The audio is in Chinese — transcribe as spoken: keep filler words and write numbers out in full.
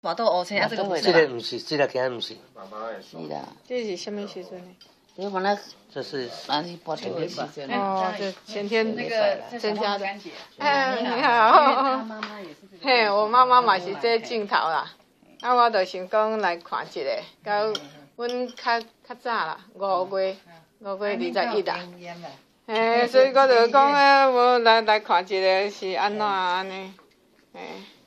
马豆黑青啊，这个不是这个不是，这个今日不是。 是啦。 这是什么时阵呢？ 这反正这是三十八度的时阵。 哦，这前天那个增加的。 哎， 你好。嘿，我妈妈嘛是这镜头啦，啊，我就想讲来看一个，到阮较较早啦，五月五月二十一啦。嘿，所以我就讲诶，无来来看一个是安怎安尼，嘿。